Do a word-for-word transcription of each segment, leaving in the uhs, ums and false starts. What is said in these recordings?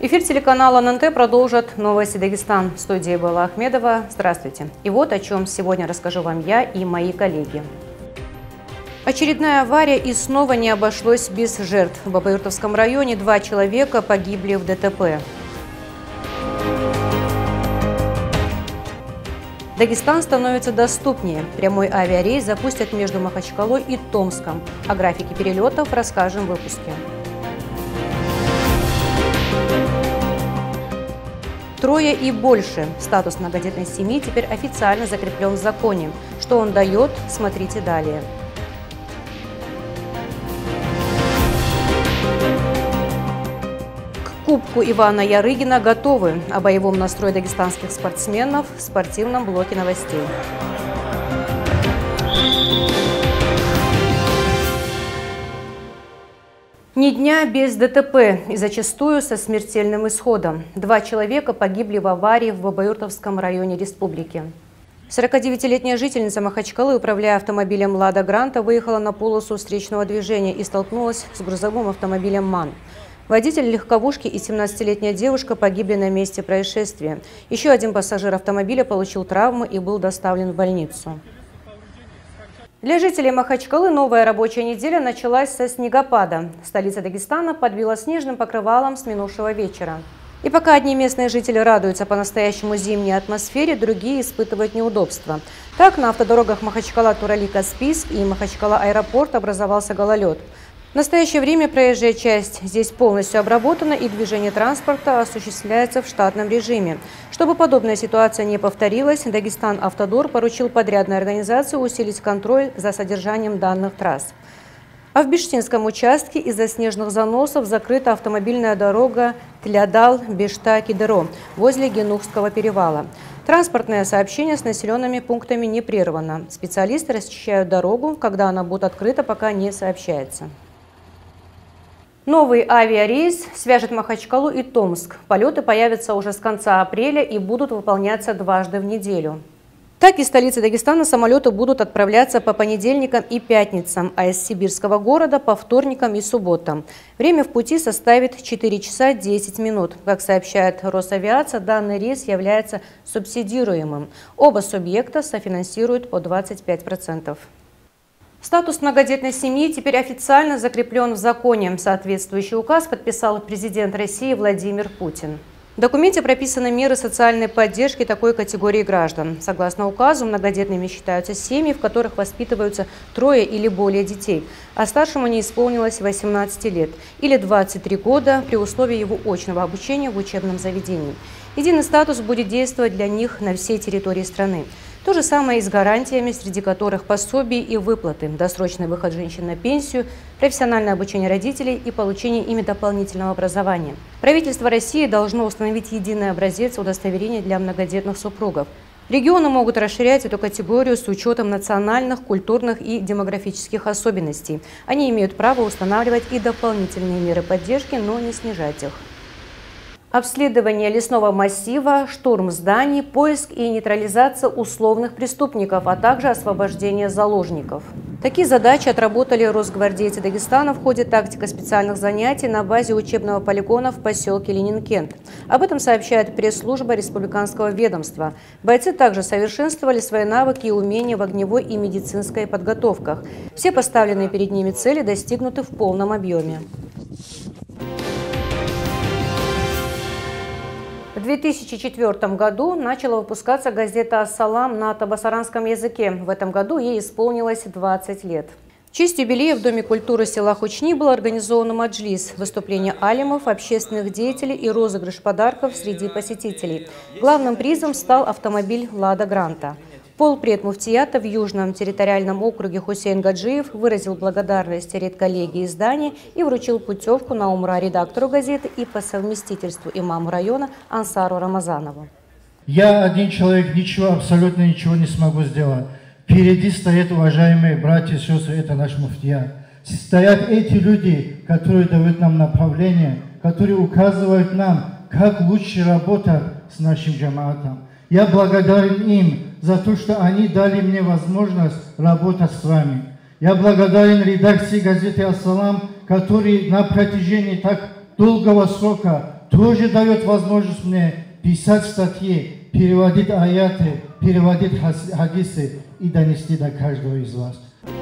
Эфир телеканала эн эн тэ продолжит новости Дагестан. В студии Белла Ахмедова. Здравствуйте. И вот о чем сегодня расскажу вам я и мои коллеги. Очередная авария, и снова не обошлось без жертв. В Бабаюртовском районе два человека погибли в дэ тэ пэ. Дагестан становится доступнее. Прямой авиарейс запустят между Махачкалой и Томском. О графике перелетов расскажем в выпуске. Трое и больше. Статус многодетной семьи теперь официально закреплен в законе. Что он дает, смотрите далее. К Кубку Ивана Ярыгина готовы. О боевом настрое дагестанских спортсменов в спортивном блоке новостей. Ни дня без дэ тэ пэ и зачастую со смертельным исходом. Два человека погибли в аварии в Бабаюртовском районе республики. сорокадевятилетняя жительница Махачкалы, управляя автомобилем «Лада Гранта», выехала на полосу встречного движения и столкнулась с грузовым автомобилем «МАН». Водитель легковушки и семнадцатилетняя девушка погибли на месте происшествия. Еще один пассажир автомобиля получил травмы и был доставлен в больницу. Для жителей Махачкалы новая рабочая неделя началась со снегопада. Столица Дагестана подбила снежным покрывалом с минувшего вечера. И пока одни местные жители радуются по-настоящему зимней атмосфере, другие испытывают неудобства. Так, на автодорогах Махачкала-Турали-Каспийск и Махачкала-Аэропорт образовался гололед. В настоящее время проезжая часть здесь полностью обработана, и движение транспорта осуществляется в штатном режиме. Чтобы подобная ситуация не повторилась, Дагестан-Автодор поручил подрядной организации усилить контроль за содержанием данных трасс. А в Биштинском участке из-за снежных заносов закрыта автомобильная дорога Тлядал-Бешта-Кидеро возле Генухского перевала. Транспортное сообщение с населенными пунктами не прервано. Специалисты расчищают дорогу, когда она будет открыта, пока не сообщается. Новый авиарейс свяжет Махачкалу и Томск. Полеты появятся уже с конца апреля и будут выполняться дважды в неделю. Так, из столицы Дагестана самолеты будут отправляться по понедельникам и пятницам, а из сибирского города по вторникам и субботам. Время в пути составит четыре часа десять минут. Как сообщает Росавиация, данный рейс является субсидируемым. Оба субъекта софинансируют по двадцать пять процентов. Статус многодетной семьи теперь официально закреплен в законе. Соответствующий указ подписал президент России Владимир Путин. В документе прописаны меры социальной поддержки такой категории граждан. Согласно указу, многодетными считаются семьи, в которых воспитываются трое или более детей, а старшему не исполнилось восемнадцати лет или двадцати трёх года при условии его очного обучения в учебном заведении. Единый статус будет действовать для них на всей территории страны. То же самое и с гарантиями, среди которых пособия и выплаты, досрочный выход женщин на пенсию, профессиональное обучение родителей и получение ими дополнительного образования. Правительство России должно установить единый образец удостоверения для многодетных супругов. Регионы могут расширять эту категорию с учетом национальных, культурных и демографических особенностей. Они имеют право устанавливать и дополнительные меры поддержки, но не снижать их. Обследование лесного массива, штурм зданий, поиск и нейтрализация условных преступников, а также освобождение заложников. Такие задачи отработали росгвардейцы Дагестана в ходе тактико-специальных занятий на базе учебного полигона в поселке Ленинкент. Об этом сообщает пресс-служба республиканского ведомства. Бойцы также совершенствовали свои навыки и умения в огневой и медицинской подготовках. Все поставленные перед ними цели достигнуты в полном объеме. В две тысячи четвёртом году начала выпускаться газета «Ас-Салам» на табасаранском языке. В этом году ей исполнилось двадцать лет. В честь юбилея в Доме культуры села Хучни был организован маджлис, выступление алимов, общественных деятелей и розыгрыш подарков среди посетителей. Главным призом стал автомобиль «Лада Гранта». Полпред муфтията в Южном территориальном округе Хусейн Гаджиев выразил благодарность редколлегии издания и вручил путевку на умра редактору газеты и по совместительству имаму района Ансару Рамазанову. Я один человек ничего, абсолютно ничего не смогу сделать. Впереди стоят уважаемые братья и сестры, это наш муфтия. Стоят эти люди, которые дают нам направление, которые указывают нам, как лучше работать с нашим джамаатом. Я благодарен им за то, что они дали мне возможность работать с вами. Я благодарен редакции газеты «Ас-Салам», которые на протяжении так долгого срока тоже дает возможность мне писать статьи, переводить аяты, переводить хадисы и донести до каждого из вас.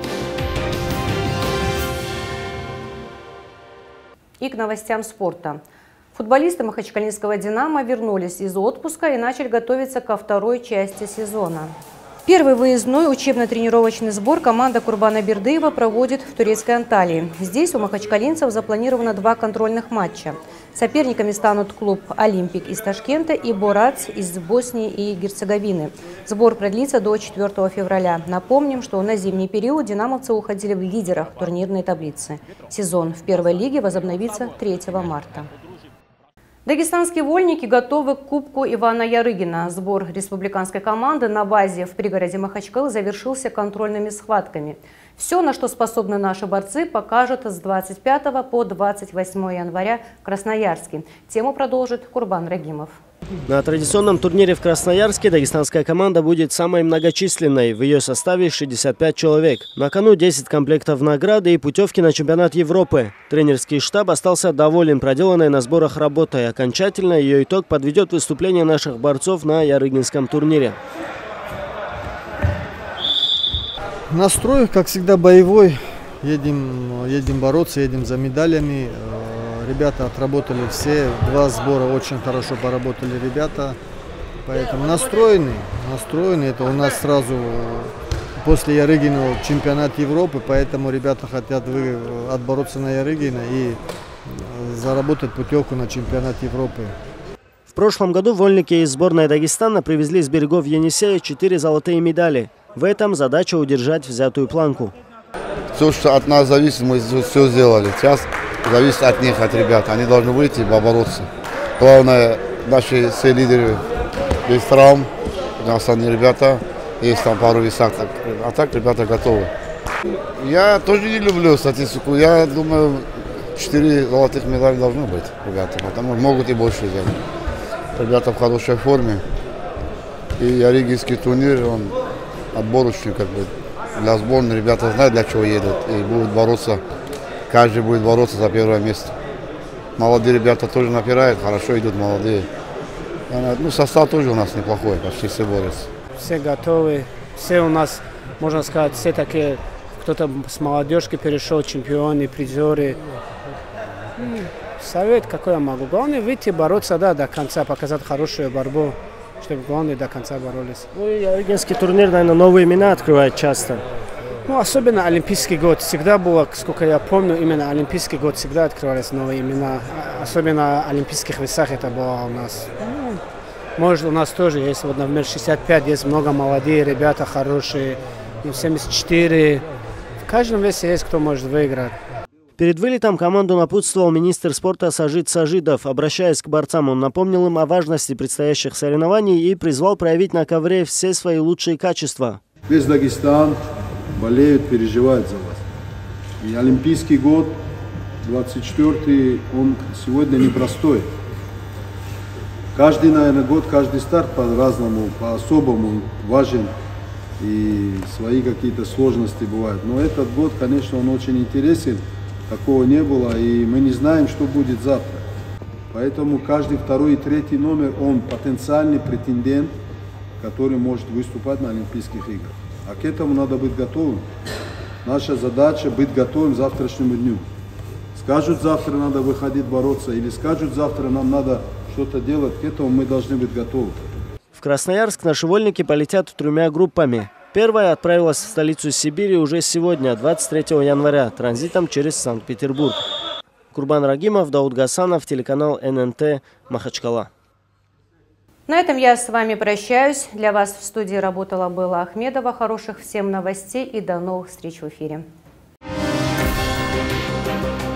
И к новостям спорта. Футболисты махачкалинского «Динамо» вернулись из отпуска и начали готовиться ко второй части сезона. Первый выездной учебно-тренировочный сбор команда Курбана Бердыева проводит в турецкой Анталии. Здесь у махачкалинцев запланировано два контрольных матча. Соперниками станут клуб «Олимпик» из Ташкента и «Борац» из Боснии и Герцеговины. Сбор продлится до четвёртого февраля. Напомним, что на зимний период динамовцы уходили в лидерах турнирной таблицы. Сезон в первой лиге возобновится третьего марта. Дагестанские вольники готовы к Кубку Ивана Ярыгина. Сбор республиканской команды на базе в пригороде Махачкалы завершился контрольными схватками. Все, на что способны наши борцы, покажут с двадцать пятого по двадцать восьмое января в Красноярске. Тему продолжит Курбан Рагимов. На традиционном турнире в Красноярске дагестанская команда будет самой многочисленной. В ее составе шестьдесят пять человек. На кону десять комплектов награды и путевки на чемпионат Европы. Тренерский штаб остался доволен проделанной на сборах работой. Окончательно ее итог подведет выступление наших борцов на Ярыгинском турнире. Настрой, как всегда, боевой. Едем, едем бороться, едем за медалями. Ребята отработали все. Два сбора очень хорошо поработали ребята. Поэтому настроены. Настроены. Это у нас сразу после Ярыгина чемпионат Европы. Поэтому ребята хотят вы, отбороться на Ярыгина и заработать путевку на чемпионат Европы. В прошлом году вольники из сборной Дагестана привезли с берегов Енисея четыре золотые медали. В этом задача удержать взятую планку. Все, что от нас зависит, мы все сделали. Сейчас зависит от них, от ребят. Они должны выйти и побороться. Главное, наши все лидеры без травм. У нас они ребята, есть там пару весах. А так ребята готовы. Я тоже не люблю статистику. Я думаю, четыре золотых медали должны быть, ребята. Потому что могут и больше взять. Ребята в хорошей форме. И Ярыгинский турнир, он отборочный, как бы. Для сборной ребята знают, для чего едут. И будут бороться. Каждый будет бороться за первое место. Молодые ребята тоже напирают, хорошо идут молодые. Ну, состав тоже у нас неплохой, почти все борются. Все готовы, все у нас, можно сказать, все такие, кто-то с молодежки перешел, чемпионы, призеры. Совет какой я могу? Главное выйти бороться, да, до конца, показать хорошую борьбу, чтобы главное до конца боролись. Ну и Ярыгинский турнир, наверное, новые имена открывает часто. Ну, особенно Олимпийский год. Всегда было, сколько я помню, именно Олимпийский год всегда открывались новые имена. Особенно Олимпийских весах это было у нас. Ну, может, у нас тоже есть, вот, например, шестьдесят пять, есть много молодые ребята, хорошие. семьдесят четыре. В каждом весе есть кто может выиграть. Перед вылетом команду напутствовал министр спорта Сажид Сажидов. Обращаясь к борцам, он напомнил им о важности предстоящих соревнований и призвал проявить на ковре все свои лучшие качества. Весь Дагестан болеют, переживают за вас. И Олимпийский год, двадцать четвёртый, он сегодня непростой. Каждый, наверное, год, каждый старт по-разному, по-особому важен. И свои какие-то сложности бывают. Но этот год, конечно, он очень интересен. Такого не было, и мы не знаем, что будет завтра. Поэтому каждый второй и третий номер, он потенциальный претендент, который может выступать на Олимпийских играх. А к этому надо быть готовым. Наша задача быть готовым к завтрашнему дню. Скажут, завтра надо выходить бороться, или скажут, завтра нам надо что-то делать, к этому мы должны быть готовы. В Красноярск наши вольники полетят тремя группами. Первая отправилась в столицу Сибири уже сегодня, двадцать третьего января, транзитом через Санкт-Петербург. Курбан Рагимов, Дауд Гасанов, телеканал эн эн тэ, Махачкала. На этом я с вами прощаюсь. Для вас в студии работала Белла Ахмедова. Хороших всем новостей и до новых встреч в эфире.